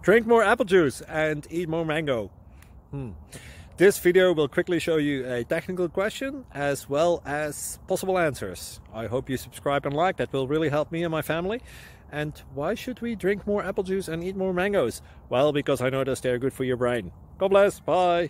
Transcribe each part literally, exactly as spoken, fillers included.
Drink more apple juice and eat more mango. Hmm. This video will quickly show you a technical question as well as possible answers. I hope you subscribe and like, that will really help me and my family. And why should we drink more apple juice and eat more mangoes? Well, because I noticed they're good for your brain. God bless, bye!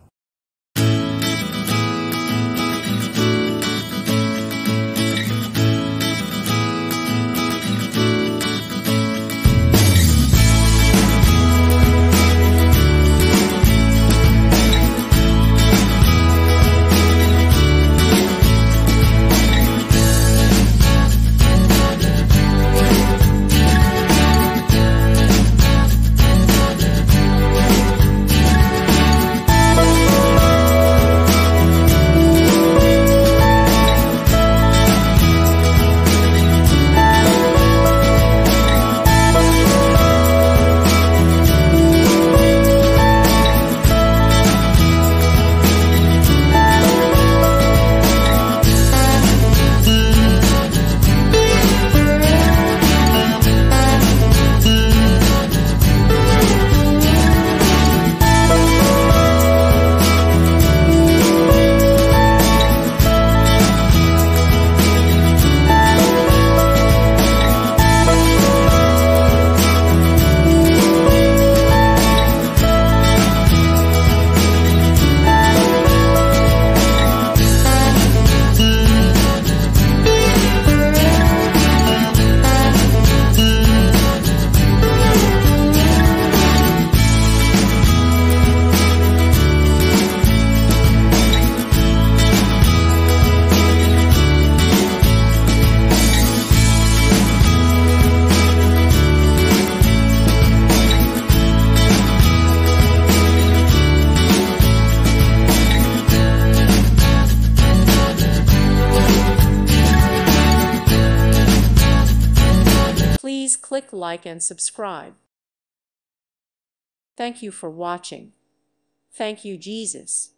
Please click like and subscribe. Thank you for watching. Thank you, Jesus.